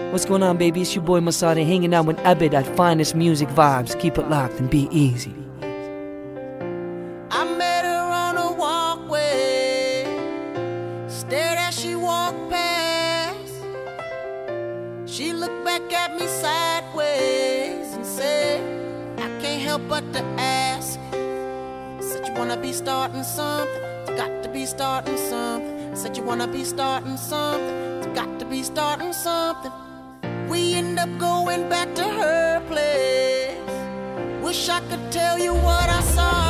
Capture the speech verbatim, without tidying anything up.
What's going on, baby? It's your boy Masada hanging out with Abed at Finest Music Vibes. Keep it locked and be easy. I met her on a walkway, stared as she walked past. She looked back at me sideways and said, I can't help but to ask. Said you wanna be starting something, you got to be starting something. Said you wanna be starting something, you got to be starting something. We end up going back to her place. Wish I could tell you what I saw